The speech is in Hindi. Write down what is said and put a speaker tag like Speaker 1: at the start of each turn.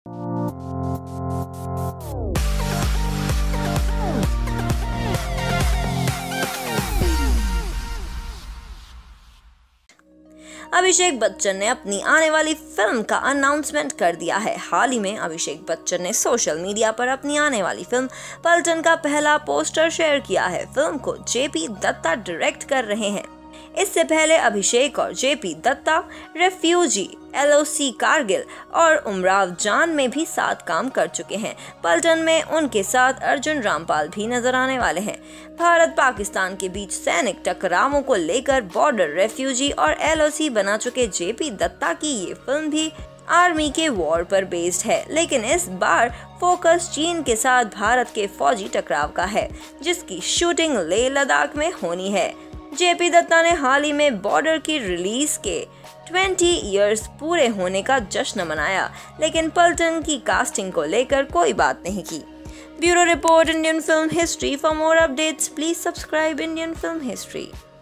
Speaker 1: अभिषेक बच्चन ने अपनी आने वाली फिल्म का अनाउंसमेंट कर दिया है। हाल ही में अभिषेक बच्चन ने सोशल मीडिया पर अपनी आने वाली फिल्म पलटन का पहला पोस्टर शेयर किया है। फिल्म को जेपी दत्ता डायरेक्ट कर रहे हैं। इससे पहले अभिषेक और जेपी दत्ता रेफ्यूजी, LOC कारगिल और उमराव जान में भी साथ काम कर चुके हैं। पलटन में उनके साथ अर्जुन रामपाल भी नजर आने वाले हैं। भारत पाकिस्तान के बीच सैनिक टकरावों को लेकर बॉर्डर, रेफ्यूजी और LOC बना चुके जेपी दत्ता की ये फिल्म भी आर्मी के वॉर पर बेस्ड है, लेकिन इस बार फोकस चीन के साथ भारत के फौजी टकराव का है, जिसकी शूटिंग लेह लद्दाख में होनी है। जेपी दत्ता ने हाल ही में बॉर्डर की रिलीज के 20 इयर्स पूरे होने का जश्न मनाया, लेकिन पलटन की कास्टिंग को लेकर कोई बात नहीं की। Bureau report, Indian film history. For more updates please subscribe Indian film history.